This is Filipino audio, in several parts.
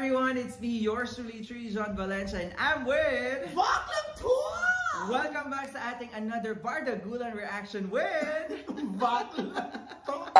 everyone, it's me, yours truly, John Valencia, and I'm with... Baklang Tua! Welcome back sa ating another Bardagulan reaction with... Baklang Tua!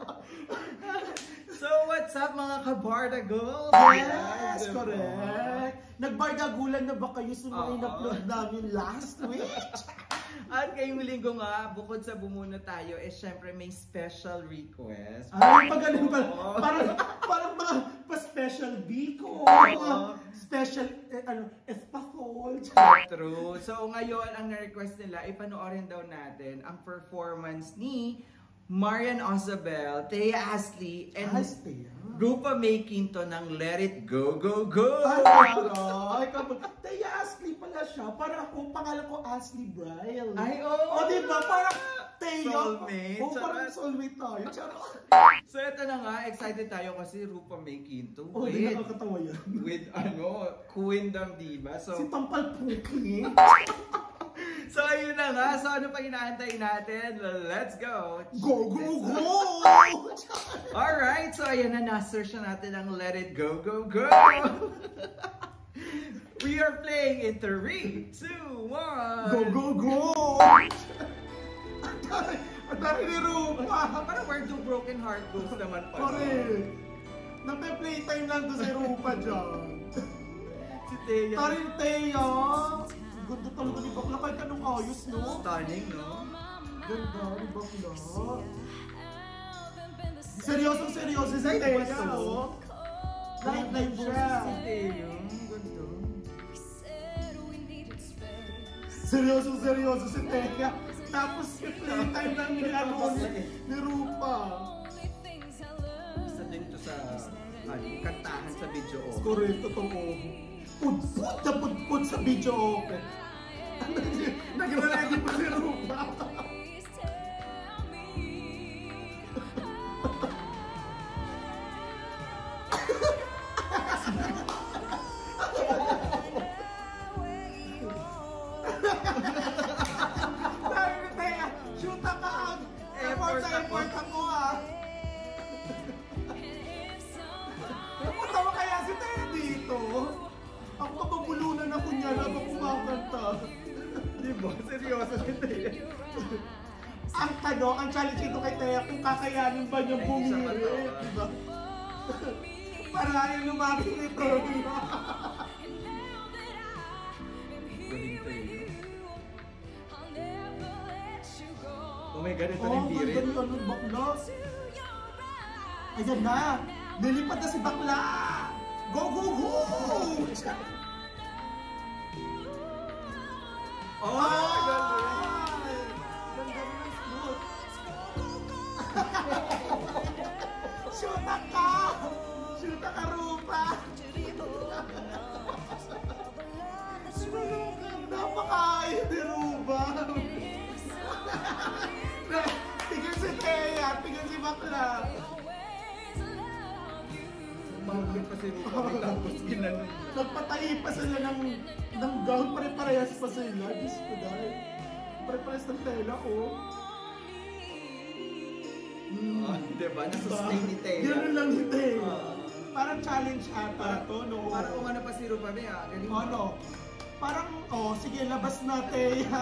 So, what's up mga ka-Bardagul? Yes, correct! Nagbardagulan na ba kayo sa mga in-upload namin last week? At ngayong linggo nga, bukod sa bumuna tayo, syempre may special request. Ay, pagaling pa. Parang mga pa-special biko. Special, espasol. True. So ngayon, ang na-request nila, ipanoorin daw natin ang performance ni Marian Ozabel, Thea Ashley, and Rupa May Quinto ng Let It Go, Go, Go! Ay, Thea Ashley pala siya. Parang ako, pangalan ko Ashley Bryle. Ay, oo! O, diba? Parang Thea. Soulmate. Oo, parang soulmate tayo. So, ito na nga, excited tayo kasi Rupa May Quinto. Oh, di nakakatawa yan. With, Queen Dam Diba? So, si Tampal Puki. So, ayun na nga. So, ano pang inaantay natin? Let's go! Go, go, go! Alright, so ayan na, na-search na natin ang Let It Go, Go, Go! We are playing in 3, 2, 1! Go, go, go! Ang dami ni Rupa! Parang where do broken heart goes naman pa. Correct! Nagpe-playtime lang to si Rupa dyan. Si Thea. Tarin Thea! Ganda talaga ni Bakla, kahit anong ayos, no? Stunning, no? Ganda ni Bakla. Seryosong seryoso si Thea, no? Live siya. Si Thea, ganda. Seryosong seryoso si Thea. Tapos playtime lang ni Rupa. Isa din to sa kantahan sa video. Correct, totoo. Pudpud na pudpud sa video open. Naglalagi pa si Rupa. Shoot ka out! Effort ako Matawa kaya si Thea dito? Ako mapabulunan ako niya na kumakanta. Diba? Seryoso si Thea. Ang challenge ito kay Thea, kung kakayanin ba niyang bumili. Diba? Para ayaw lumapit nito. Galing Thea. Oh my God, ito rin birit. Ganda ni Bakla. Ayan na! Nilipat na si Bakla! Go, go, go! Oh, ganda rin. Ganda rin ang smooth. Shoota ka! Shoota ka, Rupa! Napakaayos ni Rupa! Tigil si Thea! Tigil si Bakla! Mahal pa si Rupa, tapos ginanong. Nagpatahi pa sila ng gown, pare-parehas pa sila. Diyos ko dahil. Pare-parehas ng tela, oh. Diba? Nasustain ni Thea. Gano'n lang si Thea. Parang challenge ata to, no? Parang umano pa si Rupa, galing mo. Ano? Parang, sige, labas na Thea.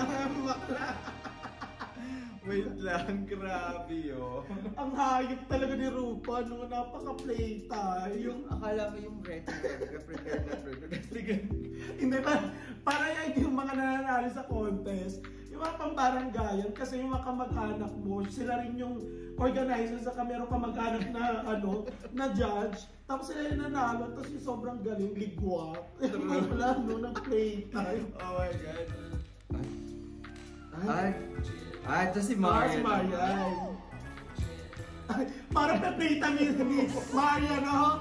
Wait lang, grabe Ang hayop talaga ni Rupa, no? Napaka-playtime. Yung akala mo yung ready, prepare. Hindi ba? Para yan yung mga nananalo sa contest. Yung mga pambaranggayan, kasi yung mga kamag-anak mo, sila rin yung organizer sa meron kamag-anak na, na judge. Tapos sila yung nanalo, tapos yung sobrang galing, ligwat. Wala, no, ng playtime. Oh my God. Ay, ito si Marian. Ay, parang na-playtime ni Marian, no?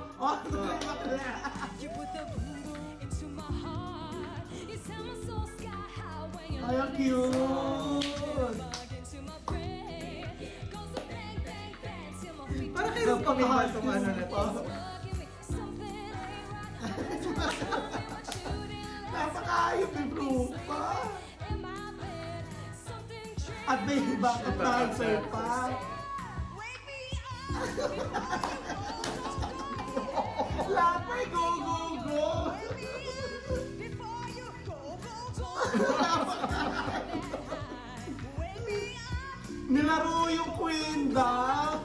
Ay, ang cute! Parang kayo pamihal itong ano na to. Napakayot ni Rupa! At may backup dancer pa! Lapay, go, go, lang.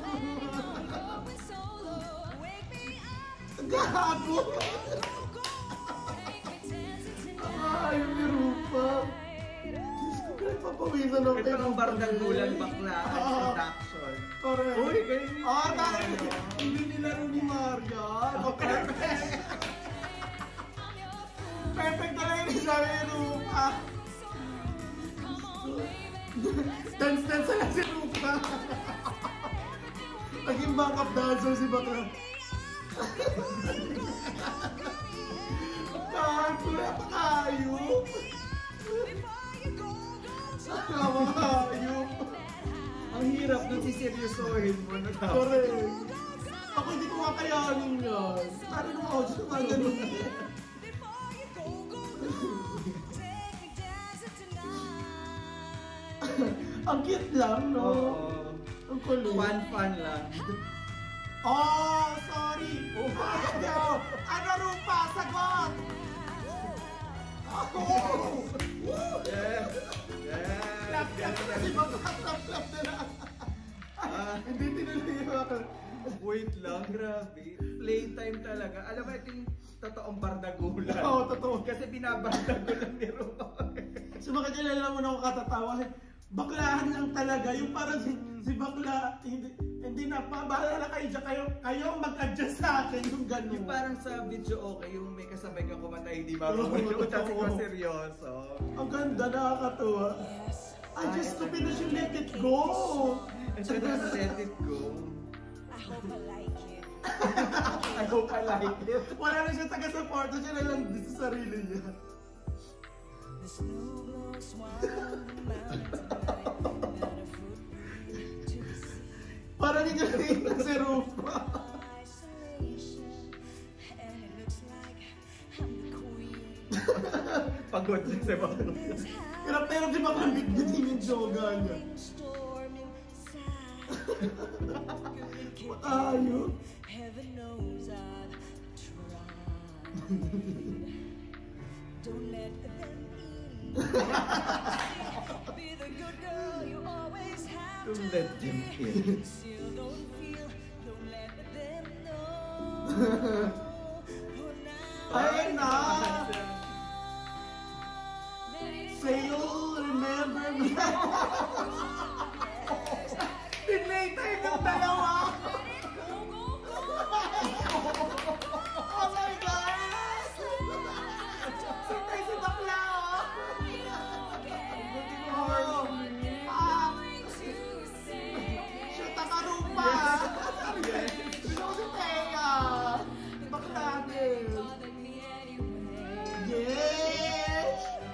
Gago. Ayaw ni Rupa. Diyos ko, papawisan ako Ito ang Bardagulan Bakla production. Correct. Uy, ganyan yun. Dahil hindi nilaro ni Marian. Perfect. Perfect na lang yung sabi ni Rupa. Dance-dance lang si Rupa. Naging backup dancer si Bakla. Kago na pakayop. Nakakayop. Ang hirap nung siseryosohin mo na tapos. Correct. Ako hindi ko kakayanin yan. Ano nung ako dito mga ganun. Ang cute lang, no? Oo. Ang kulit. Fun lang. Oh, sorry. Ano Rupa? Sagot! Oh! Yeah. Clap kasi mag-clap na lang. Hindi tinuloy yung ako. Wait lang, grabe. Playtime talaga. Alam mo, ito yung totoong Bardagulan. Oo, totoo. Kasi binabardagulan ni Rupa. So makikilala mo na ako katatawa. Baklahan lang talaga. Yung parang si bakla, hindi na, bahala kayo dyan. Kayo mag-adjust sa akin yung gano'n. Yung parang sa video okay, yung may kasabay kang kumanta, hindi marunong. Kasi ko seryoso. Ang ganda, nakakatuwa. I just to finish you, let it go. And then just let it go. I hope I like it. I hope I like it. Wala na siya taga-support. Siya na lang sa sarili niya. The snow blows wild on the mountains tonight, not a footprint to be seen. Parang hindi na si Rupa. Isolation, and it looks like I'm the queen. Pagod din sa mga. This Hirap na hirap si baklang bitbitin yung joga niya. storm inside. Ayun. Heaven knows I've tried. Don't let them in. Be the good girl you always have Don't to let them be. in. Still don't feel, don't let them know. For now, Ayun na. let it Say you'll remember me. Pinlaytime yung dalawa. Oh my God! Sintay si bakla, oh! Oh! Shoot ka Rupa! Shoot si Thea! Bakla din! Yes!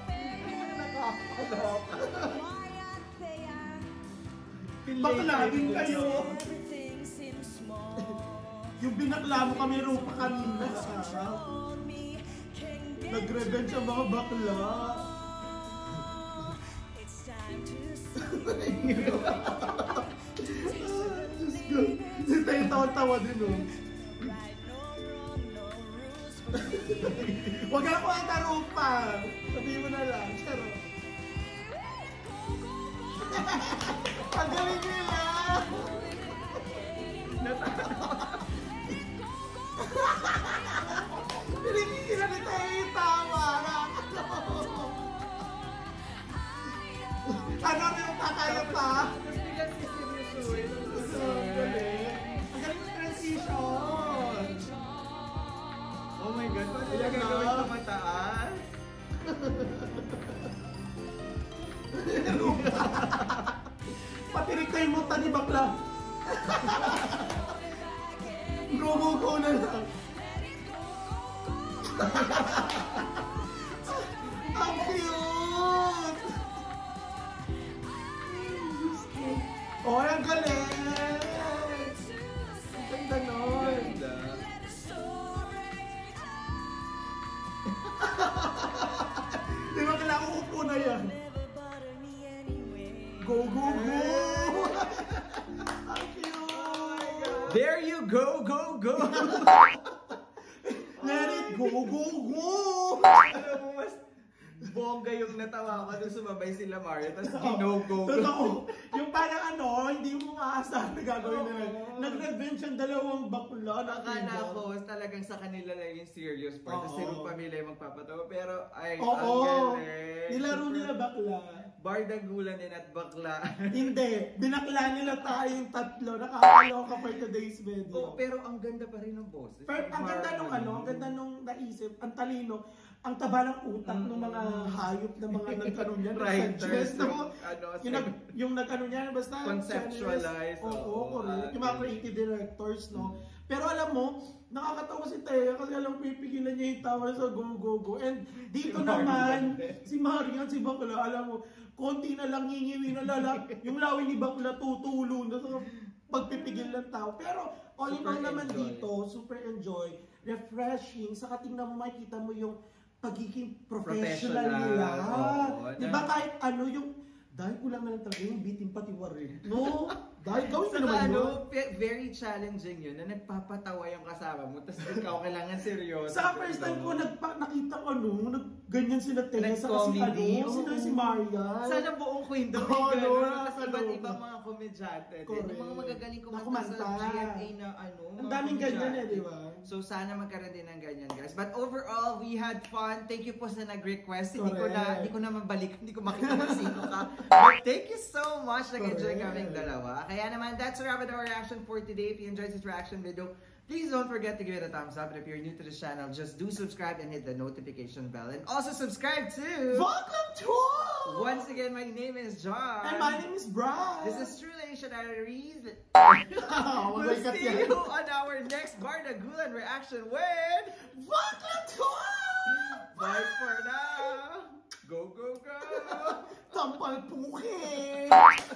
Bakla din kayo! everything seems small. Yung binakla mo kami Rupa kanina. Control me, can get Nag-revenge ang mga bakla. It's time to Diyos ko. Si Tayo tawa-tawa din, oh. right, no wrong, no rules for Huwag ka po ang Rupa. Sabihin mo na lang. Charo. Ang galing nila. Pinigil ni Tayo yung tama. Ano rin yung kakaya pa? Tapos biglang siseryosohin. Ang galing. Ang galing yung transition. Oh my God, paano yung gagawin sa mataas? Patirik kayo mo tani bakla. Go na lang. Ang cute! Oh, ang galing! Ang ganda nun. Ganda. Di ba kailangan upo na yan? never bother me anyway. Go! Ang cute! There you go! Let it go! Alam mo, bongga yung natawa ko nung sumabay sila Mario, tapos gino-go. Totoo. Yung parang hindi mo maasahan na gagawin nila. Nag-revenge ang dalawang bakla. Akala ko talagang sa kanila lang yung serious part. Tapos si Rupa Mila yung magpapatawa. Pero ang galing. Nilaro nila bakla. Bardagulan din at bakla. Hindi. Binakla nila tayong tatlo. Nakakaloka for today's video. Pero ang ganda pa rin ng boses. Pero ang ganda nung ang ganda nung naisip, ang talino, ang taba ng utak ng mga hayop na mga nagkaroon niyan. Writers. Yung nagkaroon niyan, basta conceptualize. Oo, correct. Yung mga creative directors, no? Pero alam mo, nakakatawa si Thea kasi alam pipigilan niya yung tawa sa go-go-go. And dito naman, si Marian, si Bakla, alam mo, konti na lang ngingiwi na yung lawi ni Bakla tutulo na sa pagpipigil ng tao. Pero all in all naman dito, super enjoy, refreshing, saka tingnan mo, makikita mo yung pagiging professional nila. Diba kahit yung dahil kulang na lang talaga yung bitin pati warin. No? Dahil gawin ka naman very challenging yun na nagpapatawa yung kasama mo tapos ikaw kailangan seryoso. Sa first time ko nakita ganyan sila Teresa kasi si Marian. Sana buong kwento may gano'n. Kasi iba't ibang mga komedyante. Yung mga magagaling kumanta sa GMA na ang daming ganyan di ba? So sana magkaroon din ng ganyan guys. But overall, we had fun. Thank you po sa nag-request. Hindi ko na mabalik. Hindi ko makita kung sino ka. But thank you so much. Nag-enjoy kaming dalawa. Kaya naman, that's a wrap with our reaction for today. If you enjoyed this reaction video, please don't forget to give it a thumbs up. And if you're new to this channel, just do subscribe and hit the notification bell. And also subscribe to Welcome to Once again, my name is John. And my name is Brian. This is True Nation Aries. We'll see you on our next Bardagulan reaction with Welcome to Bye for now. Go, go, go. Tampal puke.